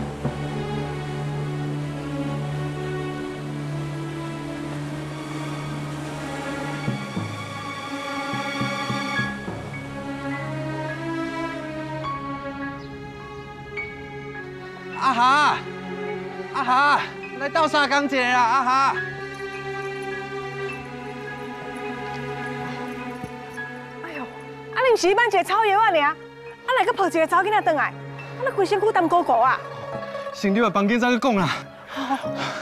阿霞，阿霞，来斗相共一下啦，阿霞。 哎呦，啊你毋是买一个草药啊尔？ 啊，来个抱一个查某囡仔转来，啊，那规身躯澹鼓鼓啊！ 先入来房间再去讲啦。 好。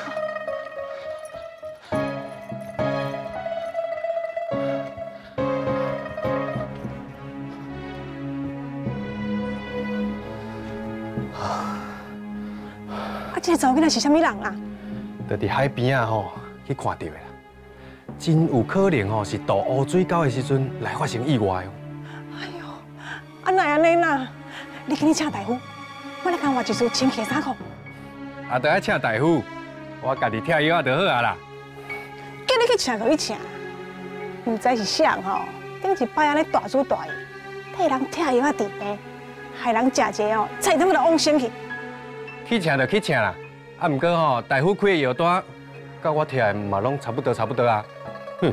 啊，这个查某囡仔是啥物人啊？ 就伫海边啊吼去看到的啦，真有可能吼是渡乌水沟的时阵来发生意外哦。 啊，那安尼啦，你紧去请大夫，我来讲话一束清气衫裤。 啊，得爱请大夫，我家己贴药就好啊啦。 叫你去请就去请，唔知是谁吼，顶一摆安尼大主大意，替人贴药啊治病，害人食者哦，菜汤都往生去。 去请就去请啦，啊，毋过吼，大夫开的药单，甲我贴的嘛拢差不多差不多啊。哼。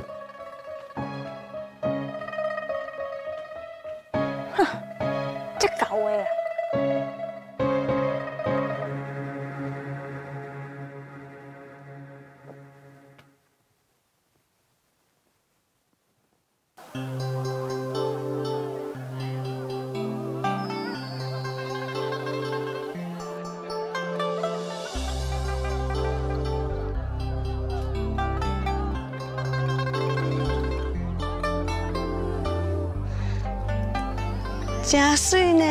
这搞的啊！真水呢！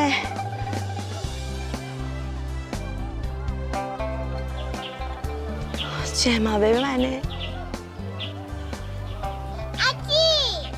这嘛袂歹呢。 阿姊，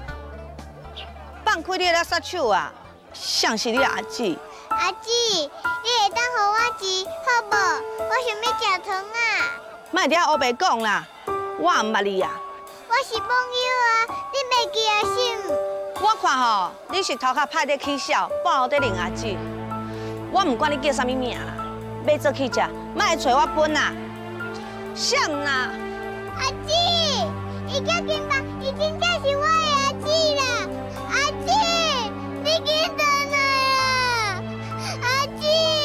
放开你的杀手啊！像是你阿姊。 阿姊，你会当互我钱好无？我想要食糖啊！ 莫伫遐乌白讲啦，我唔捌你啊。 我是朋友啊，你袂记啊心？ 我看吼，你是头壳歹咧起笑，半路在认阿姊。我唔管你叫啥物名啦，要做去食，莫来找我本啊！ 谁啦？ 阿姊，伊叫金爸，伊真正是我的阿姊啦！阿姊，你紧转来啊！阿姊。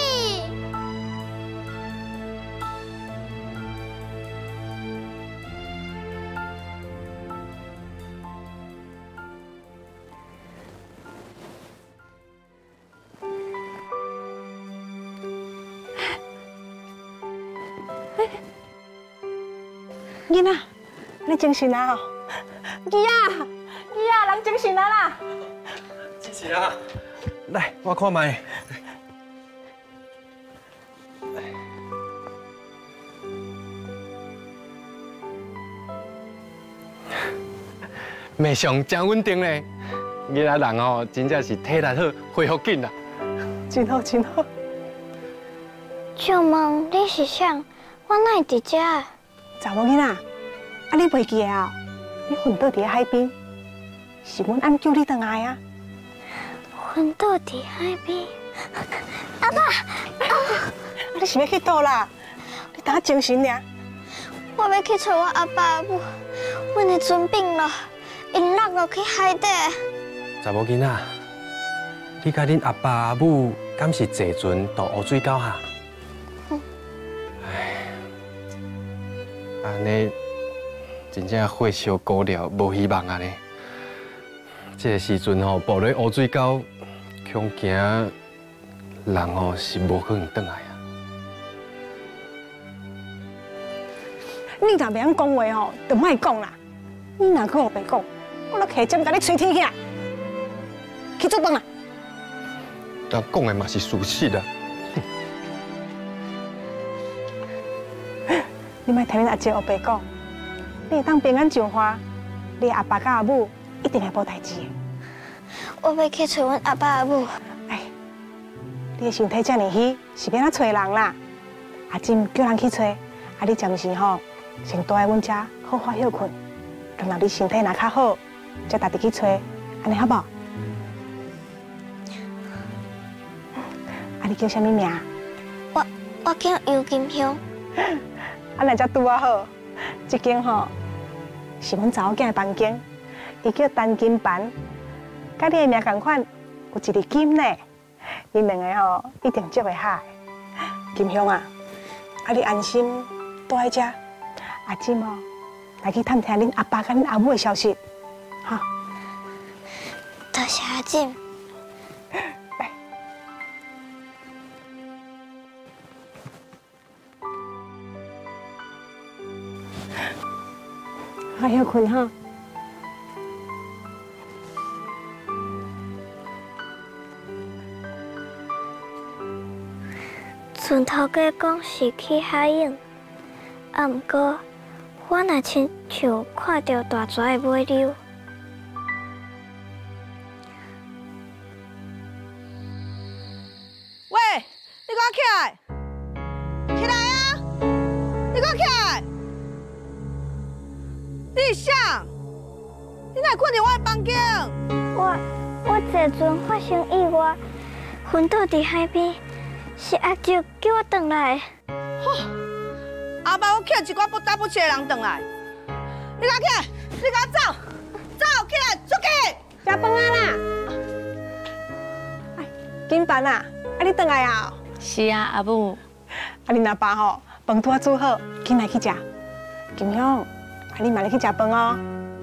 囡仔，你精神啊？儿啊，儿啊，人精神啊啦！ 精神啊！来，我看卖。 脉象真稳定嘞，囡仔人哦，真正是体力好，恢复紧啦。 真好，真好。 就问你是谁？我哪会伫遮？ 查某囡仔，啊你袂记得啊？你昏倒伫海边，是阮按叫你回来啊。 昏倒伫海边，阿爸， 啊你是要去倒啦？你等下精神尔。 我要去找我阿爸阿母，阮的船病了，因落落去海底。 查某囡仔，你甲恁阿爸阿母敢是坐船到乌水沟哈？安尼真正火烧孤寮，无希望啊！呢，这个时阵吼，步入乌水沟，恐惊人吼是无可能转来啊！ 你若袂晓讲话吼，就莫讲啦。你若去互白讲，我落下针甲你吹天起来，去做饭啊！ 但讲的嘛是事实啊！ 你莫听恁阿姐黑白讲，你会当平安上花，你阿爸甲阿母一定会无代志的。 我要去找阮阿爸阿母。 哎，你的身体遮尔虚，是要哪找人啦？阿金叫人去找，啊你暂时吼先待在阮遮好好休困，等到你身体若较好，再家己去找，安尼好无？啊你叫啥物名？ 我我叫尤金香。 啊，那才拄啊好，这间吼是阮查某囝的房间，伊叫单金班，甲你的名同款，有一粒金呢。因两个吼一定足会合。金香啊，啊你安心待在遮，阿金哦来去探听恁阿爸甲恁阿母的消息，哈。 多谢阿金。 来。好休困哈。 船头家讲是去海泳，啊，毋过我若亲像看到大蛇的尾溜。 喂，你给我起来！起来啊！你给我起来！你是谁？你哪困伫我的房间？ 我我坐船发生意外，昏倒伫海边，是阿舅叫我回来。 吼！阿爸，我叫一寡不打不起的人回来。你给我起来！你给我走！走起来！出去！ 食饭啊啦！哎，金班啊，啊你回来啊？ 是啊，阿母。 啊恁阿爸吼，饭拄啊煮好，紧来去食。金香，啊你嘛来去食饭哦。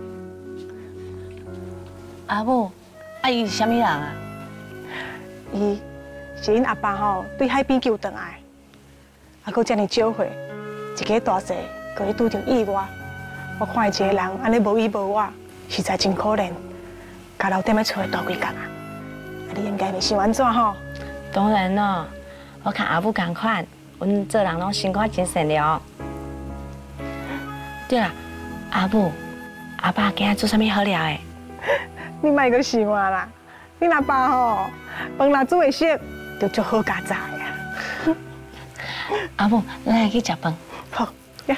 阿母，啊伊是啥物人啊？ 伊是恁阿爸吼，对海边救回来，啊，搁遮尔少岁，一个大细，搁伊拄着意外。我看伊一个人安尼无依无我，实在真可怜。家老踮咧厝诶大几工啊！啊，你应该袂想安怎吼？ 当然咯，我看阿母同款，阮做人拢心肝真善良。对啦，阿母，阿爸今日做啥物好料诶？ 你莫阁想啊啦！恁阿爸吼，饭若煮会熟，就足好佳哉啊！ 阿母，咱来去食饭。 好呀。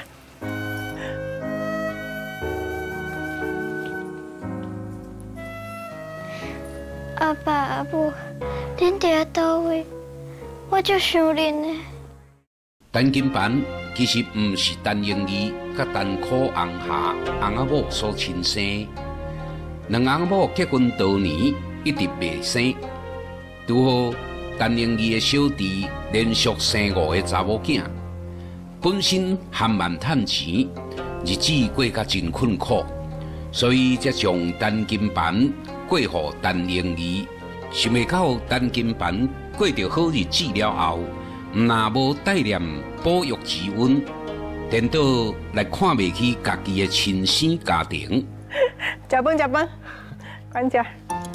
阿爸阿母，恁伫咧倒位？我足想恁的。 陈金班其实毋是陈英仪甲陈苦红霞翁仔某所亲生。两翁仔某结婚多年，一直未生。拄好陈英仪的小弟连续生五个查某囝，本身含慢趁钱，日子过甲真困苦，所以才将陈金盘过予陈英仪。想袂到陈金盘过着好日子了后，毋但无带念保育之恩，颠倒来看袂起家己的亲生家庭。 食饭食饭，管食。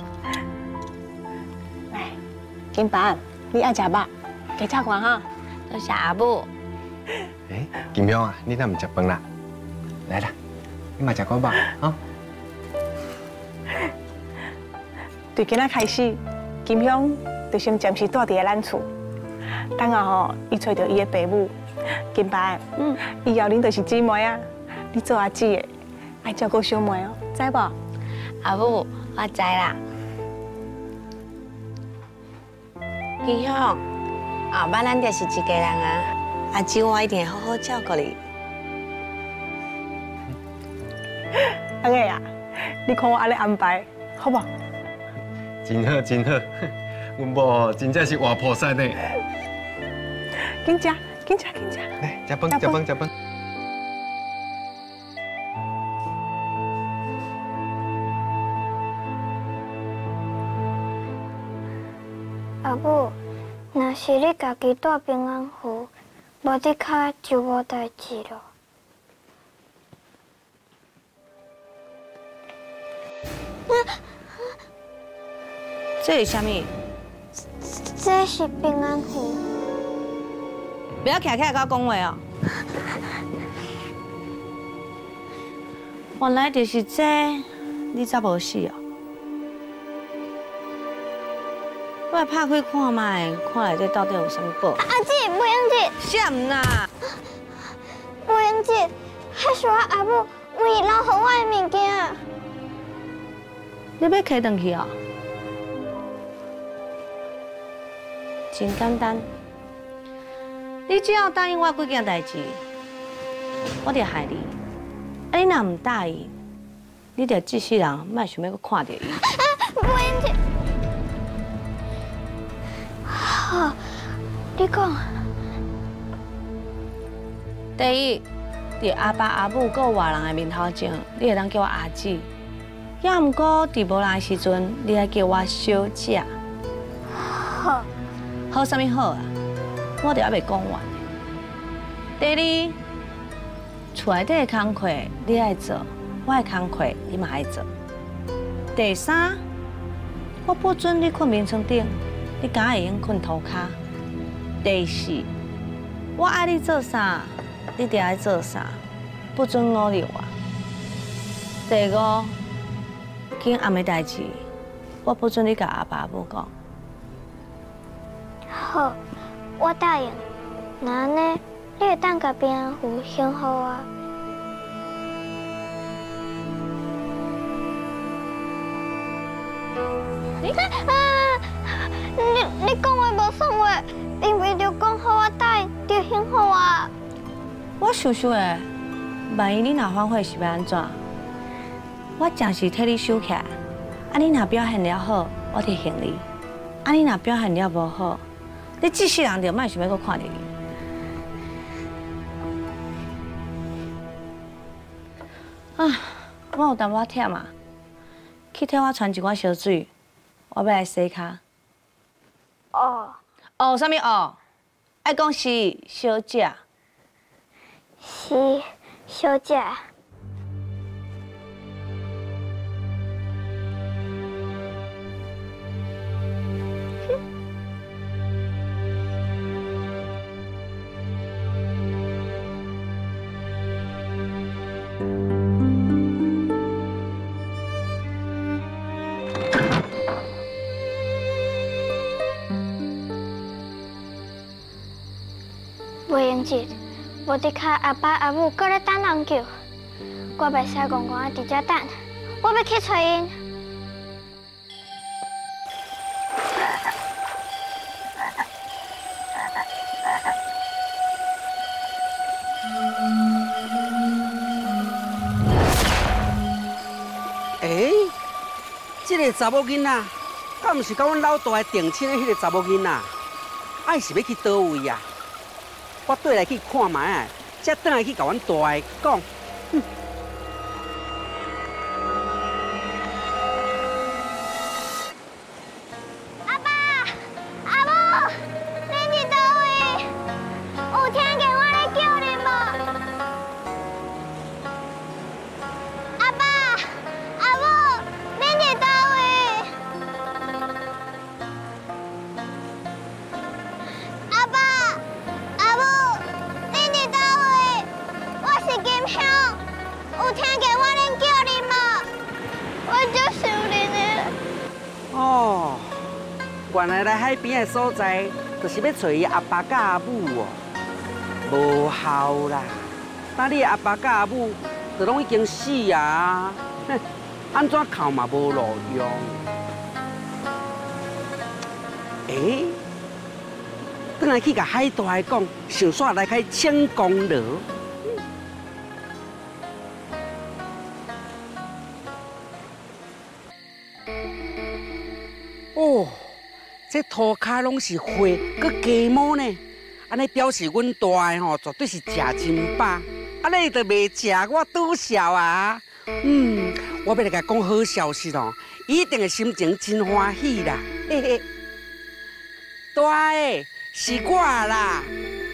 来，金盘，你爱食肉，加吃饭哈。 多谢阿母。 诶，金香啊，你哪唔食饭啦？来啦，你嘛食个肉啊。 对今仔开始，金香就先暂时住伫咱厝。等下吼，伊找到伊的爸母，金盘，嗯，以后恁就是姊妹啊。你做阿姊的，爱照顾小妹哦，知无？ 阿母，我知啦。金香，后摆咱就是一家人啊。阿姊，我一定会好好照顾你。 阿个啊，你看我安尼安排，好不？ 真好，真好，阮某真正是活菩萨呢。 紧食，紧食，紧食。 来，食饭，食饭，食饭。 阿母，若是你家己带平安符，无伫卡就无代志咯。 这是啥物？ 这是平安符。 不要徛起来甲我讲话哦！原来就是这，你才无死哦！我来拍开看卖，看内底到底有啥物宝。 阿姊，不用紧。 啥物啦？ 不用紧，迄是我阿母为伊留予我的物件。 你要摕转去哦？真简单。你只要答应我几件代志，我就害你。啊，你若唔答应，你就这世人莫想要搁看到伊。 不用紧。好，你讲。 第一，伫阿爸阿母搁有外人的面头前，你会当叫我阿姊；也毋过伫无人的时阵，你爱叫我小姐。 好。 好啥物好啊？我着还袂讲完。第二，厝内底的工课你爱做，我的工课你嘛爱做。第三，我不准你困眠床顶，你敢会用困涂骹。第四，我爱你做啥，你就爱做啥，不准忤逆我。第五，今暗的代志，我不准你甲阿爸阿母讲。 好，我答应。那安尼，你会当甲平安符献互我。你啊，你你讲话无算话，因为着讲互我答应，着献互我。 我想想的，万一你若反悔是要安怎？我暂时替你收起来，啊，你若表现了好，我就献你；啊，你若表现了无好，你这世人就莫想要搁看到伊。啊，我有淡薄仔忝啊，去替我传一罐烧水，我要来洗骹。 哦。 哦，啥物哦？爱讲是小姐。 是小姐。袂用节，无伫卡阿爸阿母搁咧等人叫，我袂使戆戆伫遮等，我要去找因。 这个查某囡仔，敢毋是甲阮老大定亲的迄个查某囡仔？爱是要去倒位啊？我倒来去看卖啊，才转来去甲阮大个讲。哼。 原来来海边的所在，就是要找伊阿爸甲阿母哦。无效啦，那你阿爸甲阿母，就拢已经死啊！哼，安怎靠嘛无路用。诶，等下去甲海大个讲，想煞来开请功劳。哦。 这涂骹拢是花，佮鸡毛呢，安尼表示阮大个吼绝对是食真饱，安尼就袂食我拄笑啊！嗯，我要来甲讲好消息哦，一定会心情真欢喜啦，嘿嘿。大个是我啦。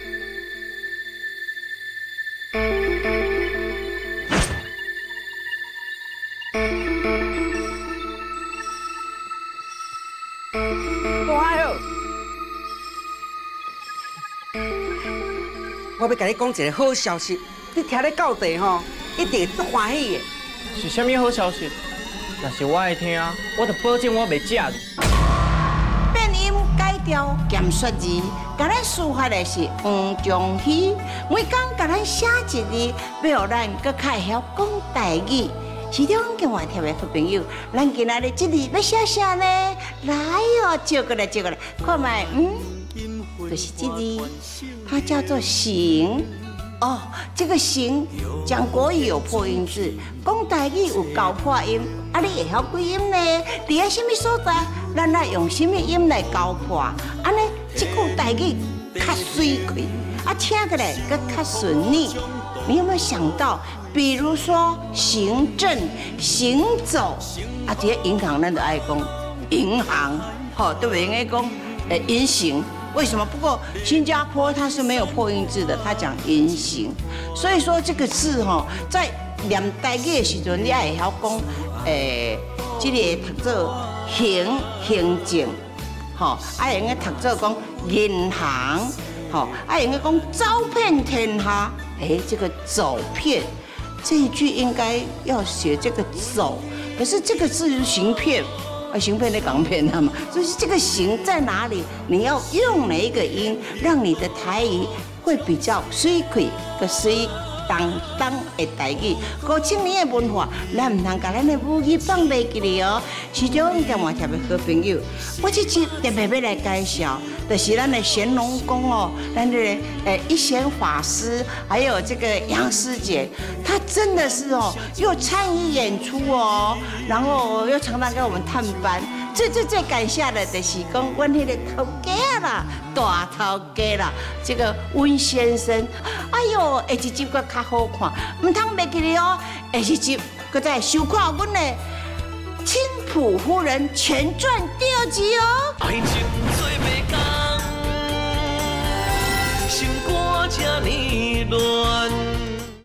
我要甲你讲一个好消息，你听咧到地吼，一定会足欢喜的。 是啥物好消息？若是我会听，我就保证我袂食你。 变音改调减缩字，甲咱抒发的是黄忠熙。每工甲咱写一字，要互咱搁较会晓讲台语。市中跟我特别好朋友，咱今仔日这字要写啥呢？来哦，照过来，照过来，看卖，嗯。 就是这字，它叫做“行”哦。这个“行”讲国语有破音字，讲台语有高破音。啊，你会晓几音呢？伫喺什么所在，咱来用什么音来高破？安尼，这句台语较水开，啊，听起来更较顺利。你有没有想到，比如说行政、行走，啊，这些银行咱就爱讲银行，好，对不对？应该讲呃银行。 为什么？不过新加坡它是没有破音字的，它讲银行，所以说这个字哈，在念台语的时阵，你也会晓讲，诶，这个读做行行政，吼，啊用个读做讲银行，吼，啊用个讲招遍天下，诶，这个走遍这一句应该要写这个走，可是这个字是行骗。 啊，行骗的港片他嘛，所以这个行在哪里？你要用哪一个音，让你的台语会比较水气个水当当的台语。五千年的文化，咱唔通把咱的母语放袂记哩哦。市长跟我特别好朋友，我这次特别要来介绍，就是咱的乾隆宫哦，咱的诶一贤法师，还有这个杨师姐，她真的是哦，又参与演出哦，然后又常常给我们探班。最最最感谢的就是讲，阮迄个头家啦，大头家啦，这个温先生，哎呦，下一集阁较好看，唔通袂记哩哦，下一集阁再收看阮的《青浦夫人前传》第二集哦。爱情做袂工，心肝这呢乱。